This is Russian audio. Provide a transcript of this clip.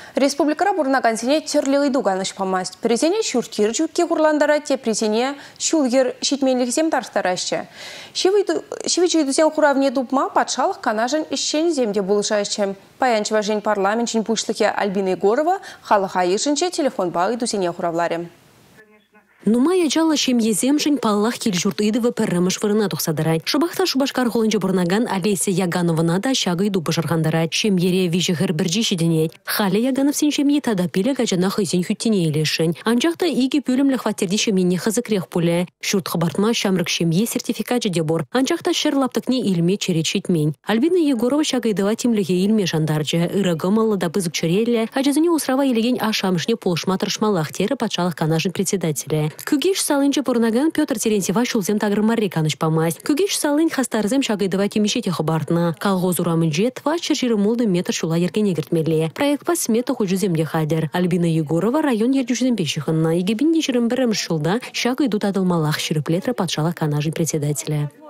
Республикара бурнагансене терлеги дуганыш памасть. Презене шуртир жукке курландара те презене шулгер шитменликсем тарстараща. Шивичидусен хуравне дупма патшалық канажын ищен земде булышаща. Паянчева жень парламентчин пушлыке Альбина Егорова халыха ешінче телефон бағы дусене хуравларе. Нума яджала шем еземшин паллах килжурт идывы пірріміш вырына тұқсадырай. Шубахта шубашкар қолынчы бұрнаган Олеся Ягановына да шағы иду пышырғандарай. Шем ере вижігір біржі шеденет. Халі Ягановсен шемье тада пиле гажана хызен хүттіне елешін. Анжақта иге пөлімлі хваттерді шеменне хызыкрех пуле. Шурт хабартма шамрық шемье сертификат жеде бор. Анжақта шыр лаптықне илме черечетмен. Альбина Егорова шағы идыва темліге илме жандаржы. Ирагымалы да бызык чырелі. Ажазыне усрава елеген ашамышне полшма тыршмалах тері патшалық канажын председателя. Күгеш салынчы порнаган Петр Терентьева шулзем тагрымарри каныш памась. Күгеш салын хастарзем шагайдыва темешете хабартна. Колхоз урамынже твачы жирымулды метр шула ергене гертмеле. Проект по смету хужуземде хадер. Альбина Егорова район ержүзем пешихынна. Егебинде жирым бірім шулда шагайду тадылмалах ширыплетра патшала канажын председателя.